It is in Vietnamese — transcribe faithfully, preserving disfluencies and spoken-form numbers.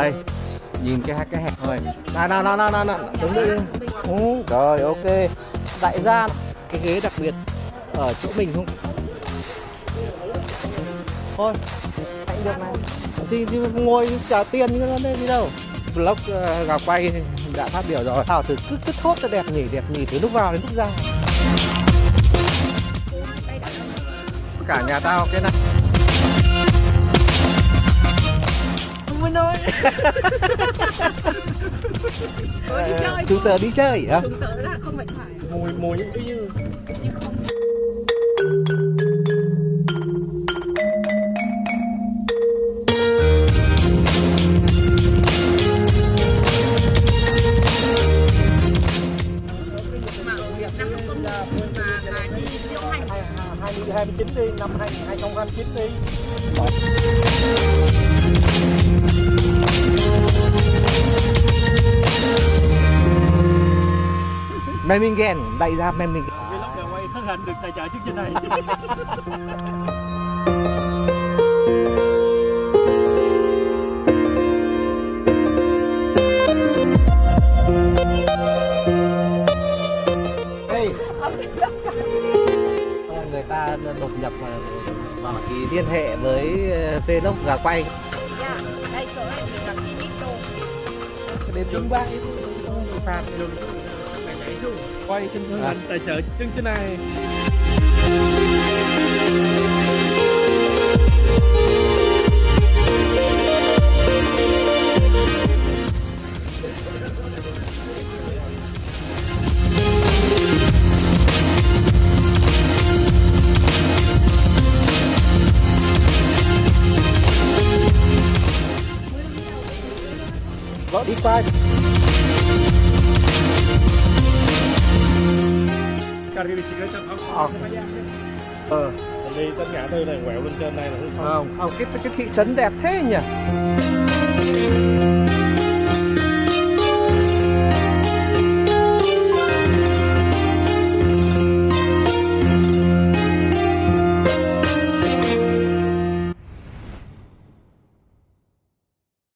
Đây, nhìn cái cái hẹp thôi. Nào nào nào nào nào, nào. Đứng đi. Ừ, rồi ok. Đại gia cái ghế đặc biệt ở chỗ mình không? Thôi, hãy được này. Thì, thì ngồi trả tiền nhưng nó lên đi đâu. Vlog uh, gà quay đã phát biểu rồi. Thảo thử cứ cứ thốt cho đẹp nhỉ, đẹp nhỉ từ lúc vào đến lúc ra. Cả nhà tao cái này. Không muốn nói. ờ, Chúng tớ đi chơi hả? Chúng tớ là không phải phải. Mùi mùi như như. hai mươi chín đi, năm hai không hai chín đi. Memmingen, đại gia Memmingen. Vlog gà quay thân hành được tài trợ chương trình này. Hey. Người ta đột nhập vào, vào thì liên hệ với Vlog gà quay. Dạ, đây số này là Kinito. Đến đúng bác Phạt đường mày nhảy xuống quay xin thân hành tài trợ chương trình này. Đi qua. Cần cái bicicleta không? Ờ. Đi tất ngã tư này quẹo lên trên này là thứ Không, không cái cái thị trấn đẹp thế nhỉ?